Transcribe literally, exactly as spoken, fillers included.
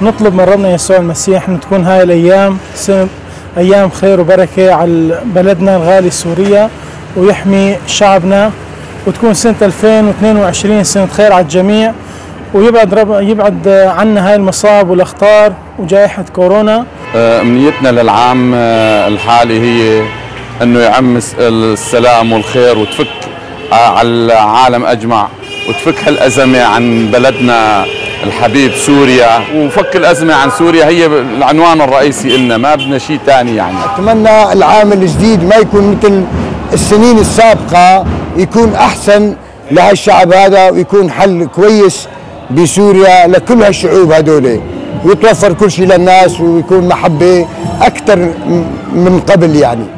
ونطلب من ربنا يسوع المسيح أن تكون هاي الأيام أيام خير وبركة على بلدنا الغالي سوريا، ويحمي شعبنا، وتكون سنة ألفين واثنين وعشرين سنة خير على الجميع، ويبعد رب يبعد عنا هاي المصاب والأخطار وجائحة كورونا. أمنيتنا للعام الحالي هي أنه يعم السلام والخير وتفك على العالم أجمع، وتفك هالأزمة عن بلدنا الحبيب سوريا، وفك الأزمة عن سوريا هي العنوان الرئيسي إلنا، ما بدنا شيء ثاني. يعني أتمنى العام الجديد ما يكون مثل السنين السابقة، يكون أحسن لهالشعب هذا، ويكون حل كويس بسوريا لكل هالشعوب هذول، ويتوفر كل شيء للناس، ويكون محبة أكثر من قبل يعني.